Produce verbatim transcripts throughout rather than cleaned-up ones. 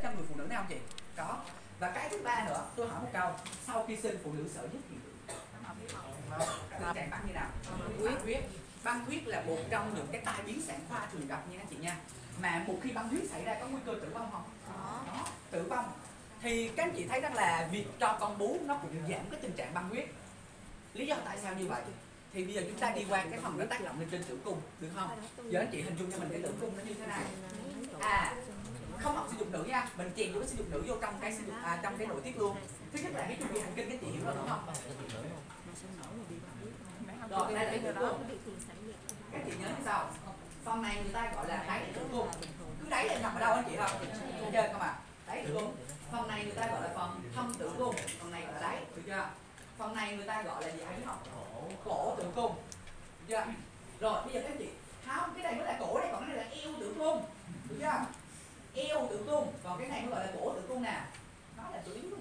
cho người phụ nữ này không chị? Có. Và cái thứ ba nữa, tôi hỏi một câu, sau khi sinh phụ nữ sợ nhất thì tình trạng băng như nào? Băng huyết. Băng huyết là một trong những cái tai biến sản khoa thường gặp nha anh chị nha. Mà một khi băng huyết xảy ra có nguy cơ tử vong không? Đó, tử vong. Thì các anh chị thấy rằng là việc cho con bú nó cũng giảm cái tình trạng băng huyết. Lý do tại sao như vậy? Thì bây giờ chúng ta đi qua cái phần nó tác động lên trên tử cung, được không? Giờ anh chị hình dung cho mình cái tử cung nó như thế này. À, không học sinh dục nữ nha, mình chèn vô cái sinh dục nữ vô trong cái sinh dục à, trong cái nội tiết luôn. Thứ nhất là cái chu kỳ hành kinh, cái chị hiểu rồi đúng không? Rồi đây là cái tử cung. Các chị nhớ như sau, phần này người ta gọi là đáy tử cung. Cứ đáy là nằm ở đâu anh chị không? Trên không ạ? Đáy tử cung. Phần này người ta gọi là phần thâm tử cung, phần này gọi là đáy, được chưa? Phần này người ta gọi là gì ai biết không? Cổ tử cung, được chưa? Rồi bây giờ các chị, không, cái này mới là cổ đây, còn cái này là eo tử cung, được chưa? Eo tử cung, còn cái này mới gọi là cổ tử cung nè. Nó là chủ yếu luôn.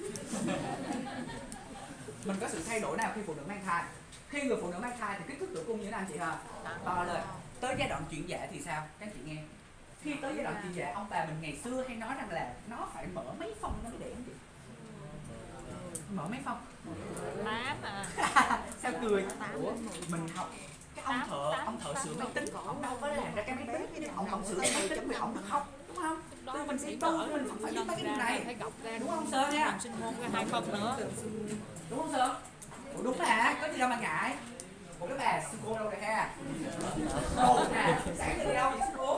Mình có sự thay đổi nào khi phụ nữ mang thai? Khi người phụ nữ mang thai thì kích thước tử cung như thế nào anh chị hả? To lên. Tới giai đoạn chuyển dạ thì sao? Các chị nghe. Khi tới giai đoạn chuyển dạ, ông bà mình ngày xưa hay nói rằng là nó phải mở mấy phân nó mới đẻ anh chị. Mở mấy phân? Tám à. Sao cười? Ủa, mình học cái ông thợ, ông thợ sửa máy tính, ông đâu có làm ra cái máy tính, ông không sửa cái máy tính thì ông được không? Đúng không? Tôi mình sẽ tu, mình phải biết tới cái điều này, đúng không Sơn nha? Sinh môn ra hai phân nữa. Đúng không Sơn? Ủa đúng hả? Có gì đâu mà ngại. Ủa cái bà sư cô đâu rồi ha? Đồ nè, sáng giờ đi đâu vậy sư cô?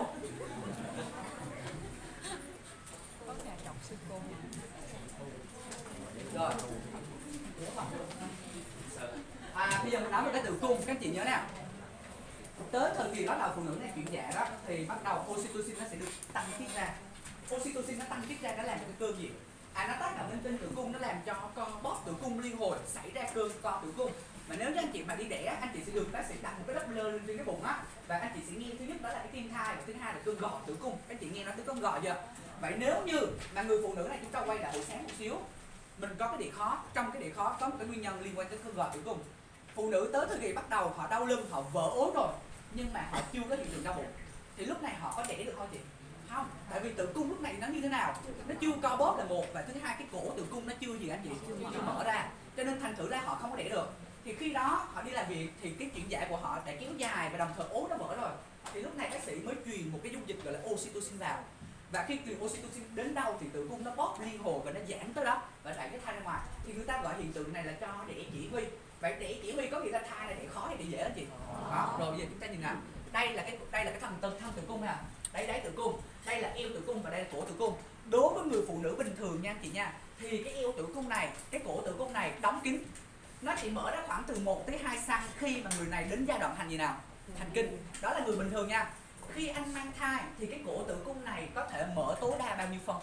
Có nhà chồng sư cô. Rồi. À, bây giờ mình nói về cái tử cung, các chị nhớ nào. Tới thời kỳ bắt đầu phụ nữ này chuyển dạ đó thì bắt đầu oxytocin nó sẽ được tăng tiết ra. Oxytocin nó tăng tiết ra nó làm cho cái cơn gì? À, nó tác động lên trên tử cung, nó làm cho con bóp tử cung liên hồi xảy ra cơn co tử cung. Mà nếu như anh chị mà đi đẻ, anh chị sẽ được bác sĩ đặt một cái lớp lơ lên trên cái bụng á, và anh chị sẽ nghe thứ nhất đó là cái tim thai, và thứ hai là cơn gò tử cung. Các chị nghe nói tới cơn gò chưa? Vậy nếu như mà người phụ nữ này, chúng ta quay lại buổi sáng một xíu, mình có cái địa khó, trong cái địa khó có một cái nguyên nhân liên quan tới cơn gò tử cung. Phụ nữ tới thời kỳ bắt đầu họ đau lưng, họ vỡ ối rồi, nhưng mà họ chưa có hiện tượng đau bụng, thì lúc này họ có đẻ được không chị? Không, tại vì tử cung lúc này nó như thế nào? Nó chưa co bóp là một, và thứ hai cái cổ tử cung nó chưa gì anh chị? Chưa mở ra, cho nên thành thử ra họ không có đẻ được. Thì khi đó họ đi làm việc thì cái chuyển dạ của họ đã kéo dài và đồng thời ố nó vỡ rồi, thì lúc này bác sĩ mới truyền một cái dung dịch gọi là oxytocin vào. Và khi truyền oxytocin đến đâu thì tử cung nó bóp liên hồi và nó giãn tới đó và đẩy cái thai ra ngoài. Thì người ta gọi hiện tượng này là cho đẻ chỉ huy. Vậy đẻ chỉ huy có nghĩa là thai này đẻ khó hay đẻ dễ anh chị? Đó, rồi bây giờ chúng ta nhìn nào. Đây là cái đây là cái thân thân tử cung nè. Đây đáy tử cung, đây là eo tử cung và đây là cổ tử cung. Đối với người phụ nữ bình thường nha anh chị nha, thì cái eo tử cung này, cái cổ tử cung này đóng kín. Nó chỉ mở ra khoảng từ một tới hai xăng khi mà người này đến giai đoạn hành gì nào? Hành kinh. Đó là người bình thường nha. Khi anh mang thai thì cái cổ tử cung này có thể mở tối đa bao nhiêu phân?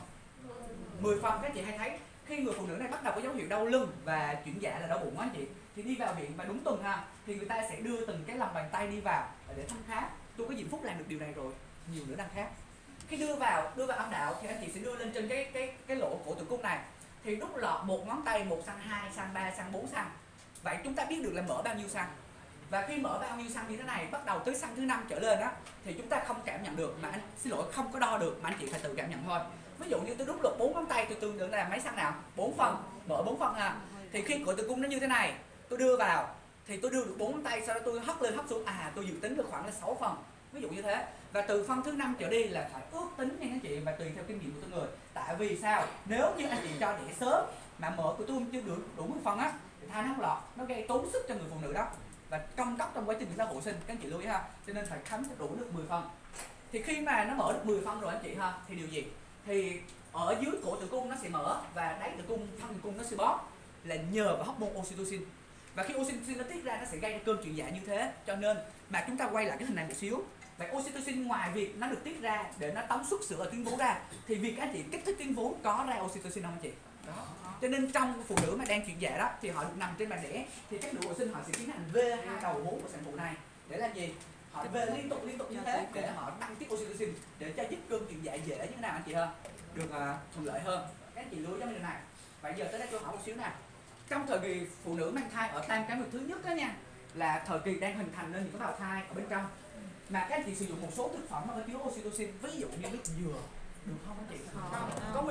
mười phân. Các chị hay thấy khi người phụ nữ này bắt đầu có dấu hiệu đau lưng và chuyển dạ là đau bụng á anh chị, thì đi vào viện và đúng tuần ha, thì người ta sẽ đưa từng cái lòng bàn tay đi vào để thăm khám. Tôi có diễm phúc làm được điều này rồi, nhiều nữa đang khác. Khi đưa vào đưa vào âm đạo thì anh chị sẽ đưa lên trên cái cái cái lỗ cổ tử cung này, thì đút lọt một ngón tay, một xăng, hai xăng, ba xăng, bốn xăng. Vậy chúng ta biết được là mở bao nhiêu xăng. Và khi mở bao nhiêu xăng như thế này, bắt đầu tới xăng thứ năm trở lên á, thì chúng ta không cảm nhận được, mà anh xin lỗi không có đo được, mà anh chị phải tự cảm nhận thôi. Ví dụ như tôi đút lột bốn ngón tay, tôi tương đương là mấy xăng nào? bốn phân, mở bốn phân ha. Thì khi cổ tử cung nó như thế này, tôi đưa vào thì tôi đưa được bốn ngón tay, sau đó tôi hất lên hất xuống, à tôi dự tính được khoảng là sáu phân. Ví dụ như thế. Và từ phân thứ năm trở đi là phải ước tính nha các chị, và tùy theo kinh nghiệm của từng người. Tại vì sao? Nếu như anh chị cho đẻ sớm mà mở của tôi chưa đủ đủ mười phân á, thì thai nó không lọt, nó gây tốn sức cho người phụ nữ đó và công cấp trong quá trình chúng ta hộ sinh, các anh chị lưu ý ha. Cho nên phải khánh đủ được mười phân. Thì khi mà nó mở được mười phân rồi anh chị ha, thì điều gì? Thì ở dưới cổ tử cung nó sẽ mở và đáy tử cung, thân tử cung nó sẽ bóp, là nhờ vào hormone oxytocin. Và khi oxytocin nó tiết ra nó sẽ gây ra cơn chuyển dạ như thế. Cho nên mà chúng ta quay lại cái hình này một xíu. Vậy oxytocin ngoài việc nó được tiết ra để nó tống xuất sữa ở tuyến vú ra, thì việc các anh chị kích thích tuyến vú có ra oxytocin không anh chị? Đó. Cho nên trong phụ nữ mà đang chuyển dạ đó thì họ được nằm trên bàn đẻ, thì các nữ hộ sinh họ sẽ tiến hành vê hai đầu vú của sản phụ này để làm gì? Họ vê liên tục liên tục như thế để họ tăng tiết oxytocin để cho giúp cơn chuyển dạ dễ như thế nào anh chị hơn, được uh, thuận lợi hơn. Các anh chị lưu ý cho mình điều này. Vậy giờ tới đây tôi hỏi một xíu nè. Trong thời kỳ phụ nữ mang thai ở tam cá nguyệt thứ nhất đó nha, là thời kỳ đang hình thành nên những cái bào thai ở bên trong, mà các anh chị sử dụng một số thực phẩm mà có chứa oxytocin, ví dụ như nước dừa, được không anh chị? Không. Có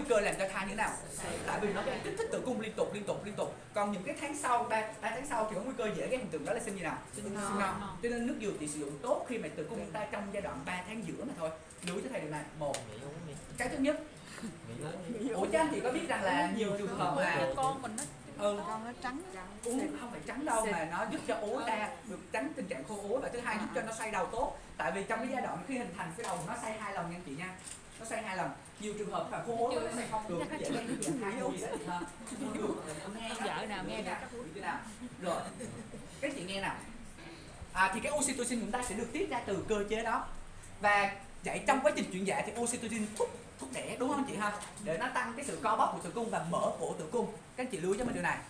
nguy cơ làm cho thai như thế nào? Tại vì nó kích thích tử cung liên tục liên tục liên tục. Còn những cái tháng sau, ba tháng sau thì có nguy cơ dễ cái hiện tượng đó là sinh gì nào? Sinh non. Cho nên nước dừa chỉ sử dụng tốt khi mà tử cung chúng ta trong giai đoạn ba tháng giữa mà thôi. Lưu ý cho thầy điều này. Một. Cái thứ nhất. Ủa chứ anh chị có biết rằng là nhiều trường hợp mà con mình nó ừ. con nó trắng uống không phải trắng đâu mà nó giúp cho ố ra được tránh tình trạng khô ố, và thứ hai giúp cho nó xoay đầu tốt. Tại vì trong cái giai đoạn khi hình thành cái đầu nó xoay hai lần nha anh chị nha, nó xoay hai lần. Nhiều trường hợp là khô ố nó xoay không được, dễ gây cái chuyện hai gì đó chị ha. vợ nào nghe được thế nào rồi các chị nghe nào. À, thì cái oxytocin chúng ta sẽ được tiết ra từ cơ chế đó, và vậy trong quá trình chuyển dạ thì oxytocin thúc thúc đẻ đúng không chị ha, để nó tăng cái sự co bóp của tử cung và mở cổ tử cung. Các anh chị lưu ý cho mình điều này.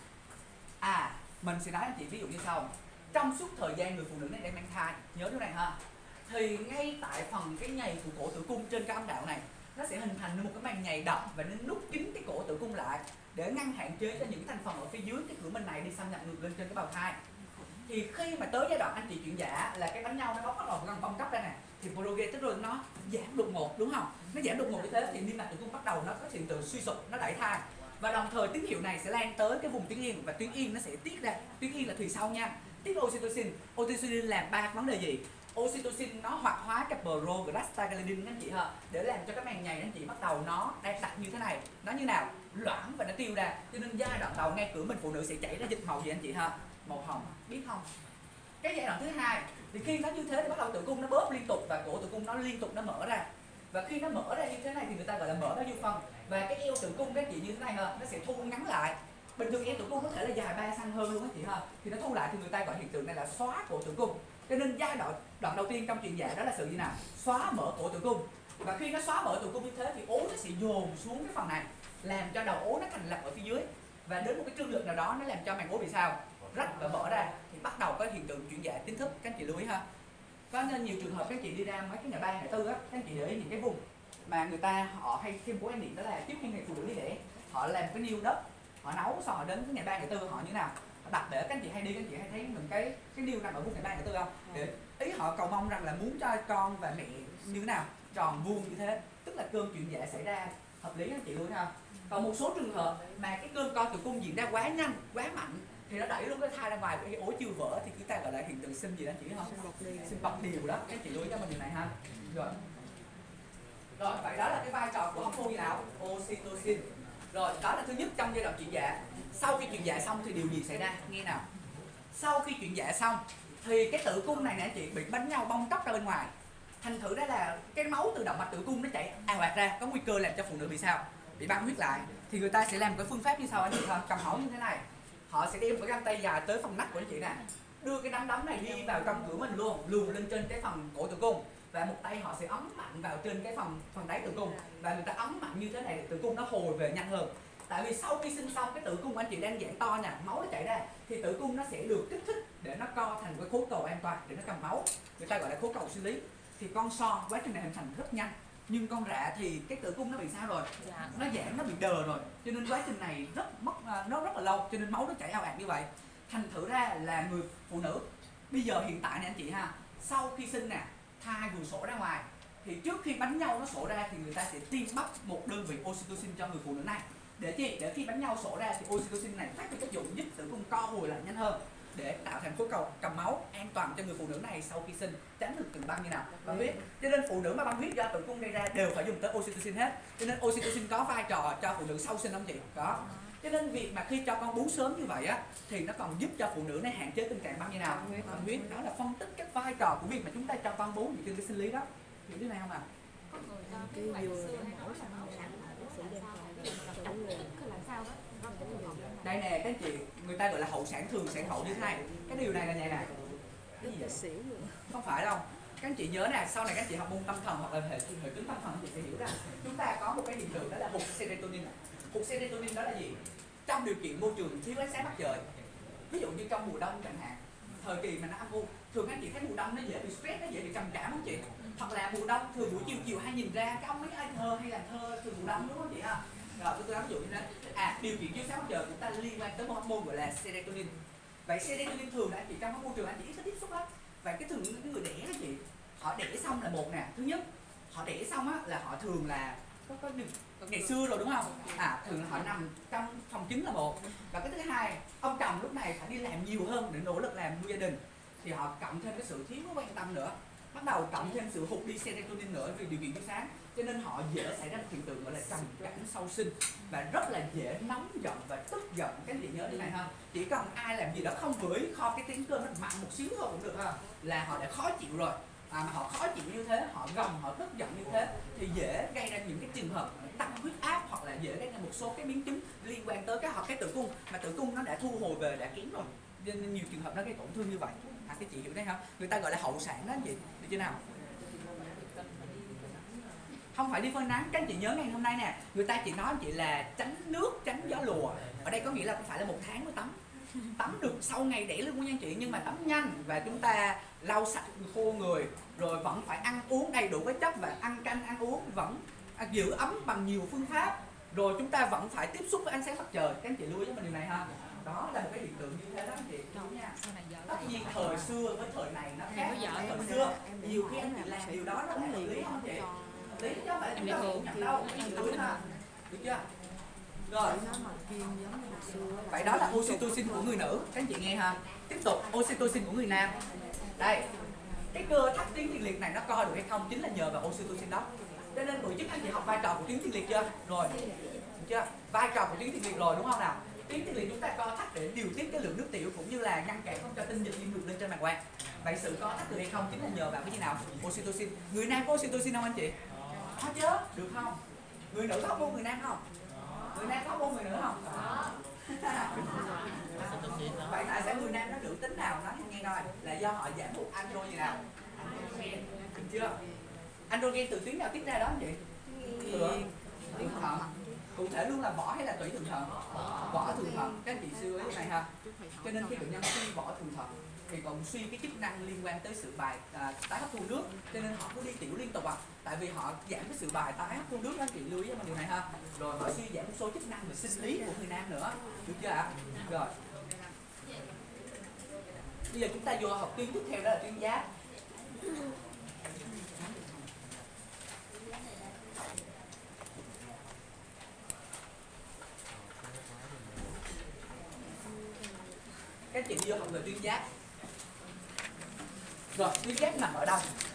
À, mình sẽ nói anh chị ví dụ như sau. Trong suốt thời gian người phụ nữ này đang mang thai, nhớ điều này ha, thì ngay tại phần cái nhầy của cổ tử cung trên cái âm đạo này, nó sẽ hình thành một cái màng nhầy đậm và nó nút kín cái cổ tử cung lại để ngăn hạn chế cho những thành phần ở phía dưới cái cửa mình này đi xâm nhập ngược lên trên cái bào thai. Thì khi mà tới giai đoạn anh chị chuyển dạ là cái bánh nhau nó bắt đầu gần bong tróc ra nè, thì progesterone nó giảm đột ngột đúng không? Nó giảm đột ngột như thế thì niêm mạc tử cung bắt đầu nó có hiện tượng suy sụp, nó đẩy thai. Và đồng thời tín hiệu này sẽ lan tới cái vùng tuyến yên, và tuyến yên nó sẽ tiết ra, tuyến yên là thùy sau nha, tiết oxytocin. Oxytocin làm ba vấn đề gì? Oxytocin nó hoạt hóa cái prostaglandin anh chị ha, để làm cho cái màng nhầy anh chị bắt đầu nó đang đặt như thế này, nó như nào? Loãng và nó tiêu ra. Cho nên giai đoạn đầu ngay cửa mình phụ nữ sẽ chảy ra dịch màu gì anh chị ha? Màu hồng, biết không? Cái giai đoạn thứ hai thì khi nó như thế thì bắt đầu tử cung nó bóp liên tục và cổ tử cung nó liên tục nó mở ra. Và khi nó mở ra như thế này thì người ta gọi là mở bao nhiêu phân, và cái eo tử cung các chị như thế này ha, nó sẽ thu ngắn lại. Bình thường eo tử cung có thể là dài ba xăng hơn luôn á chị ha, thì nó thu lại thì người ta gọi hiện tượng này là xóa cổ tử cung. Cho nên giai đoạn đoạn đầu tiên trong chuyện dạ đó là sự gì nào? Xóa mở cổ tử cung. Và khi nó xóa mở tử cung như thế thì ố nó sẽ dồn xuống cái phần này, làm cho đầu ố nó thành lập ở phía dưới, và đến một cái trương lực nào đó nó làm cho màng ố bị sao? Rách và mở ra, thì bắt đầu có hiện tượng chuyển dạ chính thức. Các anh chị lưu ý ha. Có nên nhiều trường hợp các anh chị đi ra mấy cái nhà ba nhà tư á, các anh chị để ý những cái vùng mà người ta họ hay thêm của quan niệm đó là trước khi người phụ nữ đi đẻ họ làm cái niêu đất, họ nấu xong họ đến cái nhà ba nhà tư họ như nào, họ đặt để các anh chị hay đi, các anh chị hay thấy mình cái cái niêu nằm ở vùng nhà ba nhà tư không, để ý họ cầu mong rằng là muốn cho con và mẹ như thế nào tròn vuông như thế, tức là cơn chuyển dạ xảy ra hợp lý. Các anh chị lưu ý không? Còn một số trường hợp mà cái cơn co tử cung diễn ra quá nhanh quá mạnh thì nó đẩy luôn cái thai ra ngoài, cái ố chưa vỡ thì chúng ta gọi là hiện tượng sinh gì đó chị biết không? Sinh bọc điều đó. Các chị lưu ý cho mình điều này ha. Rồi. Rồi, vậy đó là cái vai trò của hormone gì nào? Oxytocin. Rồi, đó là thứ nhất trong giai đoạn chuyển dạ. Sau khi chuyển dạ xong thì điều gì xảy ra? Nghe nào. Sau khi chuyển dạ xong thì cái tử cung này nè chị bị bánh nhau bong tróc ra bên ngoài. Thành thử ra là cái máu từ động mạch tử cung nó chảy ào ạt ra, có nguy cơ làm cho phụ nữ bị sao? Bị băng huyết lại. Thì người ta sẽ làm cái phương pháp như sau anh chị ha, cầm máu như thế này. Họ sẽ đem cái găng tay dài tới phần nách của anh chị nè, đưa cái nắm đấm này đi vào trong cửa mình luôn, luồn lên trên cái phần cổ tử cung, và một tay họ sẽ ấn mạnh vào trên cái phần phần đáy tử cung, và người ta ấn mạnh như thế này để tử cung nó hồi về nhanh hơn. Tại vì sau khi sinh xong cái tử cung anh chị đang giãn to nè, máu nó chảy ra thì tử cung nó sẽ được kích thích để nó co thành cái khối cầu an toàn để nó cầm máu, người ta gọi là khối cầu sinh lý. Thì con so quá trình này hình thành rất nhanh, nhưng con rạ thì cái tử cung nó bị sao rồi? Dạ. Nó giãn, nó bị đờ rồi, cho nên quá trình này rất mất nó rất là lâu, cho nên máu nó chảy ào ạt như vậy. Thành thử ra là người phụ nữ bây giờ hiện tại này anh chị ha, sau khi sinh nè, thai vừa sổ ra ngoài thì trước khi bánh nhau nó sổ ra thì người ta sẽ tiêm bắp một đơn vị oxytocin cho người phụ nữ này, để chi? Để khi bánh nhau sổ ra thì oxytocin này phát huy tác dụng giúp tử cung co hồi lại nhanh hơn, để tạo thành khối cầu cầm máu an toàn cho người phụ nữ này sau khi sinh, tránh được tình băng như nào băng huyết. Cho nên phụ nữ mà băng huyết do tử cung gây ra đều phải dùng tới oxytocin hết. Cho nên oxytocin có vai trò cho phụ nữ sau sinh không chị? Có. Cho nên việc mà khi cho con bú sớm như vậy á thì nó còn giúp cho phụ nữ này hạn chế tình trạng băng như nào băng huyết. Đó là phân tích các vai trò của việc mà chúng ta cho con bú trên cái sinh lý đó. Hiểu thế này không ạ? À? Có người ta cái dừa nó mổ xong nó sẵn bác sĩ đem còn làm sao đó. Đây nè các anh chị, người ta gọi là hậu sản thường sản hậu như thế này. Cái điều này là vậy nè. Cái gì vậy? Không phải đâu. Các anh chị nhớ nè, sau này các anh chị học môn tâm thần hoặc là hệ hệ tính tâm thần, anh chị sẽ hiểu rằng chúng ta có một cái hiện tượng đó là hụt serotonin. Hụt serotonin đó là gì? Trong điều kiện môi trường thiếu ánh sáng mặt trời, ví dụ như trong mùa đông chẳng hạn, thời kỳ mà nó âm u, thường các anh chị thấy mùa đông nó dễ bị stress, nó dễ bị trầm cảm không chị? Hoặc là mùa đông thường buổi chiều chiều hay nhìn ra cái ông mấy ai thơ hay làm thơ từ mùa đông đúng không chị ha? Rồi tôi nói ví dụ như thế. À, điều kiện chiếu sáng mặt trời của ta liên quan tới một hormone gọi là serotonin. Vậy serotonin thường là anh chị trong môi trường anh chị ít có tiếp xúc á. Vậy cái thường những người đẻ đó chị, họ đẻ xong là một nè, thứ nhất họ đẻ xong á là họ thường là có, có được ngày xưa rồi đúng không? À thường họ nằm trong phòng chính là một, và cái thứ hai ông chồng lúc này phải đi làm nhiều hơn để nỗ lực làm nuôi gia đình, thì họ cộng thêm cái sự thiếu quan tâm nữa, bắt đầu cộng thêm sự hụt đi serotonin nữa vì điều kiện chiếu sáng, cho nên họ dễ xảy ra một hiện tượng gọi là trầm cảm sau sinh và rất là dễ nóng giận và tức giận. Các anh chị nhớ điều này ha, chỉ cần ai làm gì đó không vừa ý, kho cái tiếng cơm nó mặn một xíu thôi cũng được ha, là họ đã khó chịu rồi. À, mà họ khó chịu như thế, họ gầm, họ tức giận như thế thì dễ gây ra những cái trường hợp tăng huyết áp, hoặc là dễ gây ra một số cái biến chứng liên quan tới cái hoặc cái tử cung, mà tử cung nó đã thu hồi về, đã kém rồi, nên nhiều trường hợp nó gây tổn thương như vậy. À, cái chị hiểu đấy không? Người ta gọi là hậu sản đó anh chị, được chưa nào? Không phải đi phơi nắng, các anh chị nhớ ngày hôm nay nè, người ta chỉ nói anh chị là tránh nước, tránh gió lùa. Ở đây có nghĩa là không phải là một tháng mới tắm, tắm được sau ngày đẻ luôn nha anh chị, nhưng mà tắm nhanh và chúng ta lau sạch khô người, rồi vẫn phải ăn uống đầy đủ cái chất và ăn canh ăn uống, vẫn giữ ấm bằng nhiều phương pháp, rồi chúng ta vẫn phải tiếp xúc với ánh sáng mặt trời. Các anh chị lưu ý cho mình điều này ha. Đó là một cái hiện tượng như thế đó anh chị, đúng nha. Tất nhiên thời xưa với thời này nó khác. Thời xưa nhiều khi anh chị làm điều đó rất là hợp lý không chị? Lý chứ không phải chúng ta cũng nhận đâu. Được chưa? Rồi. Vậy đó là oxytocin của người nữ, các anh chị nghe ha. Tiếp tục oxytocin của người nam. Đây, cái cơ thắt tuyến tiền liệt này nó co được hay không chính là nhờ vào oxytocin đó. Cho nên buổi trước anh chị học vai trò của tuyến tiền liệt chưa? Rồi. Được chưa? Vai trò của tuyến tiền liệt rồi đúng không nào? Tuyến tiền liệt chúng ta co thắt để điều tiết cái lượng nước tiểu cũng như là ngăn cản không cho tinh dịch đi ngược lên trên bàng quang. Vậy sự co thắt được hay không chính là nhờ vào cái gì nào? Oxytocin. Người nam có oxytocin không anh chị? Có chứ, được không? Người nữ có hormone người nam không? Người nam có hormone người nữ không? Vậy tại sao người nam nó nữ tính nào? Nói nghe coi, là do họ giảm hụt andro gì nào? Androgen, được chưa? Androgen từ tuyến nào tiết ra đó anh chị? Từ tuyến thận. Cụ thể luôn là vỏ hay là tủy thượng thận? Vỏ thượng thận, các anh chị suy ý này ha. Cho nên khi bệnh nhân suy vỏ thượng thận thì còn suy cái chức năng liên quan tới sự bài à, tái hấp thu nước, cho nên họ cứ đi tiểu liên tục à, tại vì họ giảm cái sự bài tái hấp thu nước đó, chị lưu ý cho mình điều này ha. Rồi họ suy giảm một số chức năng về sinh lý của người nam nữa, được chưa ạ? Rồi bây giờ chúng ta vô học tuyến tiếp theo đó là tuyến giáp. Các chị đi vô học về tuyến giáp. Rồi tuyến giáp nằm ở đâu?